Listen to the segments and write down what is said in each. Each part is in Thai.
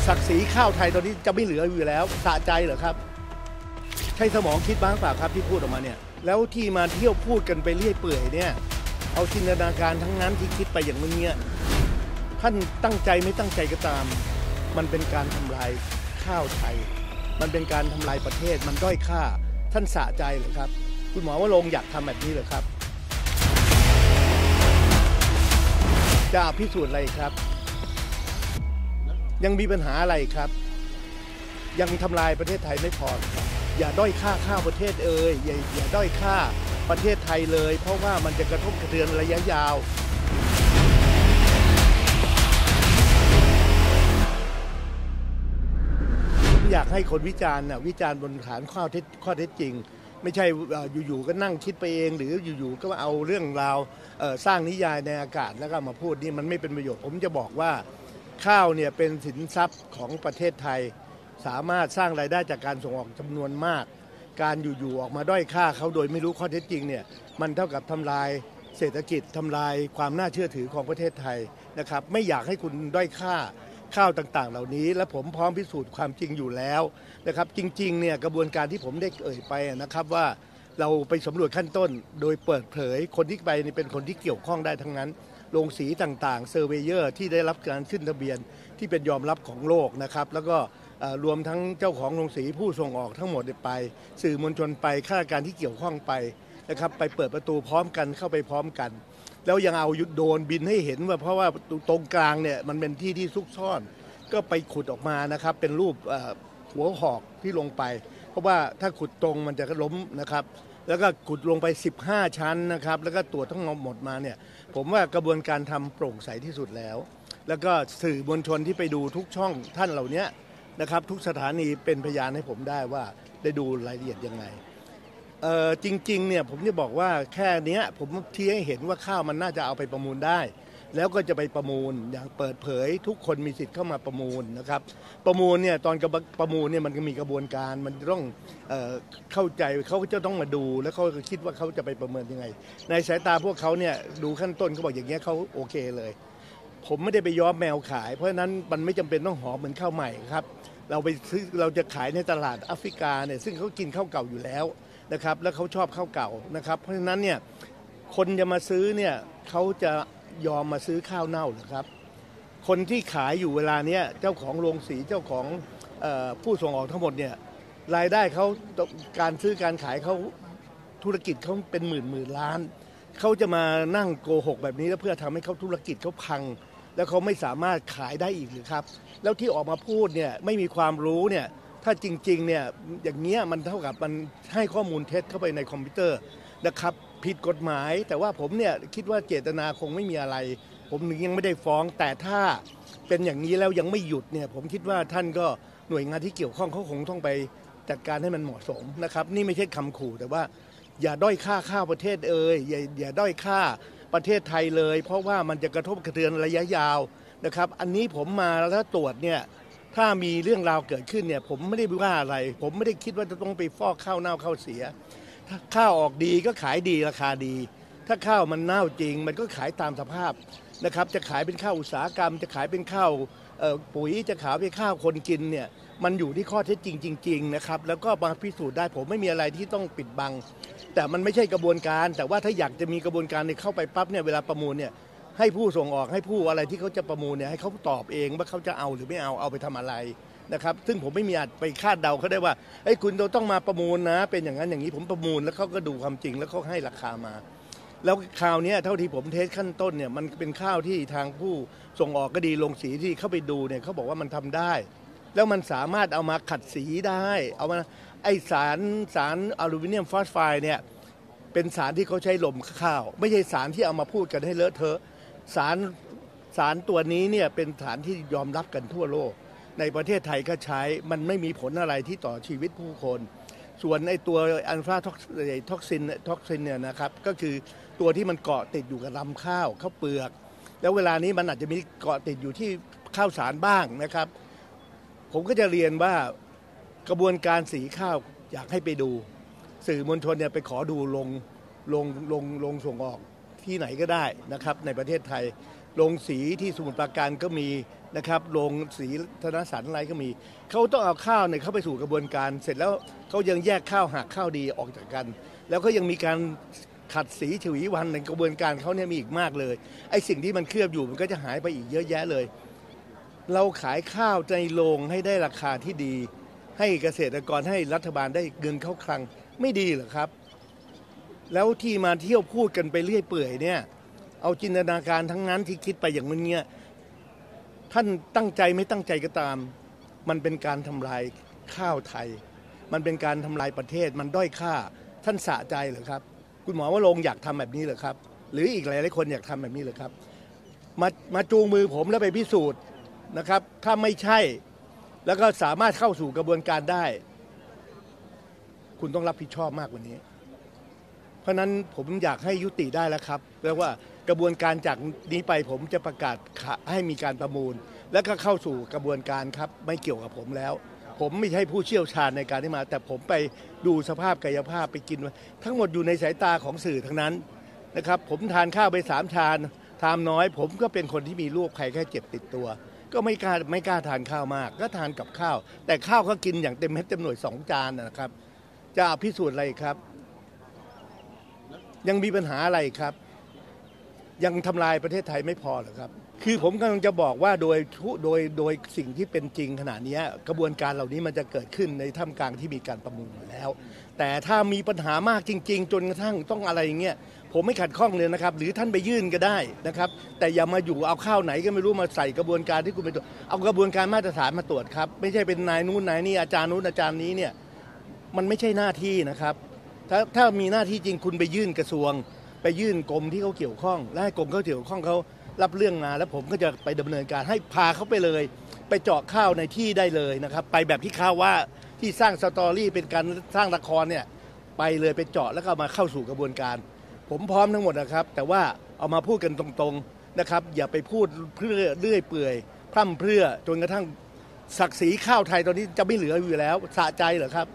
ศักดิ์ศรีข้าวไทยตอนนี้จะไม่เหลืออยู่แล้วสะใจเหรอครับใช้สมองคิดบ้างเปล่าครับที่พูดออกมาเนี่ยแล้วที่มาเที่ยวพูดกันไปเรื่อยเปื่อยเนี่ยเอาจินตนาการทั้งนั้นที่คิดไปอย่างนี้ท่านตั้งใจไม่ตั้งใจก็ตามมันเป็นการทำลายข้าวไทยมันเป็นการทำลายประเทศมันด้อยค่าท่านสะใจเหรอครับคุณหมอวรงค์อยากทำแบบนี้เหรอครับจะพิสูจน์อะไรครับยังมีปัญหาอะไรครับยังทำลายประเทศไทยไม่พอครับอย่าด้อยค่าข้าวประเทศอย่าด้อยค่าประเทศไทยเลยเพราะว่ามันจะกระทบกระเทือนระยะยาวอยากให้คนวิจารณ์วิจารณ์บนฐานข้อเท็จจริงไม่ใช่อยู่ๆก็นั่งคิดไปเองหรืออยู่ๆก็เอาเรื่องราวสร้างนิยายในอากาศแล้วก็มาพูดนี่มันไม่เป็นประโยชน์ผมจะบอกว่าข้าวเนี่ยเป็นสินทรัพย์ของประเทศไทยสามารถสร้างรายได้จากการส่งออกจำนวนมากการอยู่ๆออกมาด้อยค่าเขาโดยไม่รู้ข้อเท็จจริงเนี่ยมันเท่ากับทำลายเศรษฐกิจทำลายความน่าเชื่อถือของประเทศไทยนะครับไม่อยากให้คุณด้อยค่าข้าวต่างๆเหล่านี้และผมพร้อมพิสูจน์ความจริงอยู่แล้วนะครับจริงๆเนี่ยกระบวนการที่ผมได้เอ่ยไปนะครับว่าเราไปสำรวจขั้นต้นโดยเปิดเผยคนที่ไปนี่เป็นคนที่เกี่ยวข้องได้ทั้งนั้นโรงสีต่างๆเซอร์เวเยอร์ที่ได้รับการขึ้นทะเบียนที่เป็นยอมรับของโลกนะครับแล้วก็รวมทั้งเจ้าของโรงสีผู้ส่งออกทั้งหมดไปสื่อมวลชนไปข้าราชการที่เกี่ยวข้องไปนะครับไปเปิดประตูพร้อมกันเข้าไปพร้อมกันแล้วยังเอาโดรนบินให้เห็นว่าเพราะว่าตรงกลางเนี่ยมันเป็นที่ซุกซ่อนก็ไปขุดออกมานะครับเป็นรูปหัวหอกที่ลงไปเพราะว่าถ้าขุดตรงมันจะล้มนะครับแล้วก็ขุดลงไป15ชั้นนะครับแล้วก็ตรวจทั้งหมดมาเนี่ยผมว่ากระบวนการทำโปร่งใสที่สุดแล้วแล้วก็สื่อมวลชนที่ไปดูทุกช่องท่านเหล่านี้นะครับทุกสถานีเป็นพยานให้ผมได้ว่าได้ดูรายละเอียดยังไงจริงๆเนี่ยผมจะบอกว่าแค่นี้ผมที่ให้เห็นว่าข้าวมันน่าจะเอาไปประมูลได้แล้วก็จะไปประมูลอย่างเปิดเผยทุกคนมีสิทธิ์เข้ามาประมูลนะครับประมูลเนี่ยตอนประมูลเนี่ยมันก็มีกระบวนการมันต้องเข้าใจเขาจะต้องมาดูแล้วเขาคิดว่าเขาจะไปประเมินยังไงในสายตาพวกเขาเนี่ยดูขั้นต้นเขาบอกอย่างเงี้ยเขาโอเคเลยผมไม่ได้ไปย้อมแมวขายเพราะฉะนั้นมันไม่จำเป็นต้องหอมเหมือนข้าวใหม่ครับเราไปซื้อเราจะขายในตลาดแอฟริกาเนี่ยซึ่งเขากินข้าวเก่าอยู่แล้วนะครับแล้วเขาชอบข้าวเก่านะครับเพราะฉะนั้นเนี่ยคนจะมาซื้อเนี่ยเขาจะยอมมาซื้อข้าวเน่าหรือครับคนที่ขายอยู่เวลาเนี้ยเจ้าของโรงสีเจ้าของผู้ส่งออกทั้งหมดเนี่ยรายได้เขาการซื้อการขายเขาธุรกิจเขาเป็นหมื่นล้านเขาจะมานั่งโกหกแบบนี้แล้วเพื่อทำให้เขาธุรกิจเขาพังแล้วเขาไม่สามารถขายได้อีกหรือครับแล้วที่ออกมาพูดเนี่ยไม่มีความรู้เนี่ยถ้าจริงๆเนี่ยอย่างเงี้ยมันเท่ากับมันให้ข้อมูลเท็จเข้าไปในคอมพิวเตอร์นะครับผิดกฎหมายแต่ว่าผมเนี่ยคิดว่าเจตนาคงไม่มีอะไรผมยังไม่ได้ฟ้องแต่ถ้าเป็นอย่างนี้แล้วยังไม่หยุดเนี่ยผมคิดว่าท่านก็หน่วยงานที่เกี่ยวข้องเขาคงต้องไปจัดการให้มันเหมาะสมนะครับนี่ไม่ใช่คำขู่แต่ว่าอย่าด้อยค่าข้าวประเทศอย่าด้อยค่าประเทศไทยเลยเพราะว่ามันจะกระทบกระเทือนระยะยาวนะครับอันนี้ผมมาแล้วตรวจเนี่ยถ้ามีเรื่องราวเกิดขึ้นเนี่ยผมไม่ได้ว่าอะไรผมไม่ได้คิดว่าจะต้องไปฟอกข้าวเน่าข้าวเสียถ้าข้าวออกดีก็ขายดีราคาดีถ้าข้าวมันเน่าจริงมันก็ขายตามสภาพนะครับจะขายเป็นข้าวอุตสาหกรรมจะขายเป็นข้าวปุ๋ยจะขายเป็นข้าวคนกินเนี่ยมันอยู่ที่ข้อเท็จจริงจริงๆนะครับแล้วก็มาพิสูจน์ได้ผมไม่มีอะไรที่ต้องปิดบังแต่มันไม่ใช่กระบวนการแต่ว่าถ้าอยากจะมีกระบวนการเข้าไปปั๊บเนี่ยเวลาประมูลเนี่ยให้ผู้ส่งออกให้ผู้อะไรที่เขาจะประมูลเนี่ยให้เขาตอบเองว่าเขาจะเอาหรือไม่เอาไปทำอะไรนะครับซึ่งผมไม่มีอาจไปคาดเดาเขาได้ว่าไอ้คุณต้องมาประมูลนะเป็นอย่างนั้นอย่างนี้ผมประมูลแล้วเขาก็ดูความจริงแล้วเขาให้ราคามาแล้วข่าวนี้เท่าที่ผมเทสขั้นต้นเนี่ยมันเป็นข้าวที่ทางผู้ส่งออกก็ดีโรงสีที่เข้าไปดูเนี่ยเขาบอกว่ามันทำได้แล้วมันสามารถเอามาขัดสีได้เอามาไอสารอลูมิเนียมฟอสไฟด์เนี่ยเป็นสารที่เขาใช้หล่มข้าวไม่ใช่สารที่เอามาพูดกันให้เลอะเทอะสารตัวนี้เนี่ยเป็นสารที่ยอมรับกันทั่วโลกในประเทศไทยก็ใช้มันไม่มีผลอะไรที่ต่อชีวิตผู้คนส่วนไอตัวอัลฟาท็อกซินเนี่ยนะครับก็คือตัวที่มันเกาะติดอยู่กับลำข้าวเปลือกแล้วเวลานี้มันอาจจะมีเกาะติดอยู่ที่ข้าวสารบ้างนะครับผมก็จะเรียนว่ากระบวนการสีข้าวอยากให้ไปดูสื่อมวลชนเนี่ยไปขอดูลงส่งออกที่ไหนก็ได้นะครับในประเทศไทยโรงสีที่สมุทรปราการก็มีนะครับโรงสีธนสารอะไรก็มีเขาต้องเอาข้าวเนี่ยเข้าไปสู่กระบวนการเสร็จแล้วเขายังแยกข้าวหักข้าวดีออกจากกัน แล้วก็ยังมีการขัดสีฉวีวันในกระบวนการเขาเนี่ยมีอีกมากเลยไอ้สิ่งที่มันเคลือบอยู่มันก็จะหายไปอีกเยอะแยะเลยเราขายข้าวในโรงให้ได้ราคาที่ดีให้เกษตรกรให้รัฐบาลได้เงินเข้าคลังไม่ดีเหรอครับแล้วที่มาเที่ยวพูดกันไปเรื่อยเปื่อยเนี่ยเอาจินตนาการทั้งนั้นที่คิดไปอย่างนี้เนี่ยท่านตั้งใจไม่ตั้งใจก็ตามมันเป็นการทำลายข้าวไทยมันเป็นการทำลายประเทศมันด้อยค่าท่านสะใจเหรอครับคุณหมอว่าลงอยากทำแบบนี้เหรอครับหรืออีกหลายคนอยากทำแบบนี้เหรอครับมาจูงมือผมแล้วไปพิสูจน์นะครับถ้าไม่ใช่แล้วก็สามารถเข้าสู่กระบวนการได้คุณต้องรับผิดชอบมากกว่านี้เพราะนั้นผมอยากให้ยุติได้แล้วครับแล้วว่ากระบวนการจากนี้ไปผมจะประกาศให้มีการประมูลแล้วก็เข้าสู่กระบวนการครับไม่เกี่ยวกับผมแล้วผมไม่ใช่ผู้เชี่ยวชาญในการที่มาแต่ผมไปดูสภาพกายภาพไปกินทั้งหมดอยู่ในสายตาของสื่อทั้งนั้นนะครับผมทานข้าวไป3 ชามทานน้อยผมก็เป็นคนที่มีโรคภัยแค่เจ็บติดตัวก็ไม่กล้าทานข้าวมากก็ทานกับข้าวแต่ข้าวก็กินอย่างเต็มเม็ดเต็มหน่วย2 จานนะครับจะพิสูจน์อะไรครับยังมีปัญหาอะไรครับยังทำลายประเทศไทยไม่พอหรอครับคือผมกำลังจะบอกว่าโดยสิ่งที่เป็นจริงขณะนี้กระบวนการเหล่านี้มันจะเกิดขึ้นในท่ามกลางที่มีการประมูลอยู่แล้วแต่ถ้ามีปัญหามากจริงๆจนกระทั่งต้องอะไรอย่างเงี้ยผมไม่ขัดข้องเลยนะครับหรือท่านไปยื่นก็ได้นะครับแต่อย่ามาอยู่เอาข้าวไหนก็ไม่รู้มาใส่กระบวนการที่คุณไปตรวจเอากระบวนการมาตรฐานมาตรวจครับไม่ใช่เป็นนายนู้นนายนี่อาจารย์นู้นอาจารย์นี้เนี่ยมันไม่ใช่หน้าที่นะครับถ้ามีหน้าที่จริงคุณไปยื่นกระทรวงไปยื่นกรมที่เขาเกี่ยวข้องและให้กรมเขาเกี่ยวข้องเขารับเรื่องมาแล้วผมก็จะไปดำเนินการให้พาเขาไปเลยไปเจาะข้าวในที่ได้เลยนะครับไปแบบที่ข้าวว่าที่สร้างสตอรี่เป็นการสร้างละครเนี่ยไปเลยไปเจาะแล้วก็มาเข้าสู่กระบวนการผมพร้อมทั้งหมดนะครับแต่ว่าเอามาพูดกันตรงๆนะครับอย่าไปพูดเพื่อเรื่อยเปื่อยพร่ำเพรื่อจนกระทั่งศักดิ์ศรีข้าวไทยตอนนี้จะไม่เหลืออยู่แล้วสะใจเหรอครับ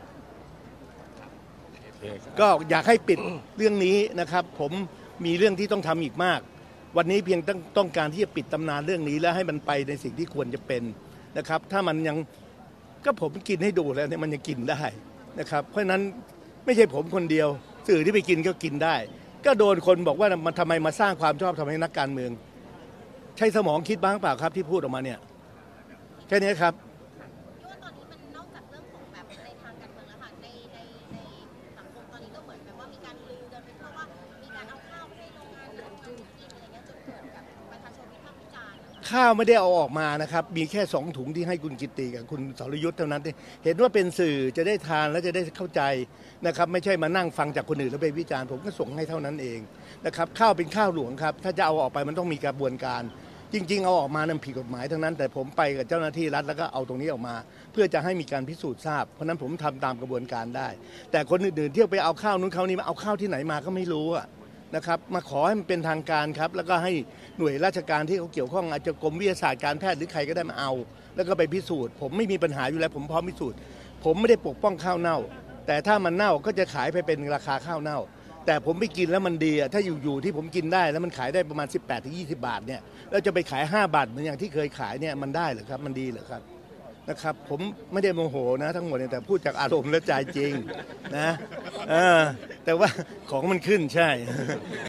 ก็อยากให้ปิดเรื่องนี้นะครับผมมีเรื่องที่ต้องทำอีกมากวันนี้เพียงต้องการที่จะปิดตำนานเรื่องนี้แล้วให้มันไปในสิ่งที่ควรจะเป็นนะครับถ้ามันยังก็ผมกินให้ดูแล้วเนี่ยมันยังกินได้นะครับเพราะฉะนั้นไม่ใช่ผมคนเดียวสื่อที่ไปกินก็กินได้ก็โดนคนบอกว่ามันทำไมมาสร้างความชอบทำให้นักการเมืองใช้สมองคิดบ้างเปล่าครับที่พูดออกมาเนี่ยแค่นี้ครับว่าตอนนี้มันนอกจากเรื่องของแบบในทางการเมืองแล้วค่ะในสังคมตอนนี้ก็เหมือนแบบว่ามีการลือกันเพราะว่ามีการเอาข้าวไปให้โรงงานนั้นทำกินอะไรเงี้ยจนเกิดแบบประชาชนวิพากษ์วิจารณ์ข้าวไม่ได้เอาออกมานะครับมีแค่2 ถุงที่ให้คุณกิตติกับคุณสรยุทธ์เท่านั้นเห็นว่าเป็นสื่อจะได้ทานและจะได้เข้าใจนะครับไม่ใช่มานั่งฟังจากคนอื่นแล้วไปวิจารณ์ผมก็ส่งให้เท่านั้นเองนะครับข้าวเป็นข้าวหลวงครับถ้าจะเอาออกไปมันต้องมีกระบวนการจริงๆเอาออกมานั้นผิดกฎหมายทั้งนั้นแต่ผมไปกับเจ้าหน้าที่รัฐแล้วก็เอาตรงนี้ออกมาเพื่อจะให้มีการพิสูจน์ทราบเพราะนั้นผมทำตามกระบวนการได้แต่คนอื่นๆเที่ยวไปเอาข้าวนู้นข้าวนี้มาเอาข้าวที่ไหนมาก็ไม่รู้นะครับมาขอให้มันเป็นทางการครับแล้วก็ให้หน่วยราชการที่เขาเกี่ยวข้องอาจจะกรมวิทยาศาสตร์การแพทย์หรือใครก็ได้มาเอาแล้วก็ไปพิสูจน์ผมไม่มีปัญหาอยู่แล้วผมพร้อมพิสูจน์ผมไม่ได้ปกป้องข้าวเน่าแต่ถ้ามันเน่าก็จะขายไปเป็นราคาข้าวเน่าแต่ผมไปกินแล้วมันดีถ้าอยู่ที่ผมกินได้แล้วมันขายได้ประมาณ18-20 บาทเนี่ยแล้วจะไปขาย5 บาทเหมือนอย่างที่เคยขายเนี่ยมันได้เหรอครับมันดีเหรอครับนะครับผมไม่ได้โมโหนะทั้งหมดเนี่ยแต่พูดจากอารมณ์และใจจริงนะแต่ว่าของมันขึ้นใช่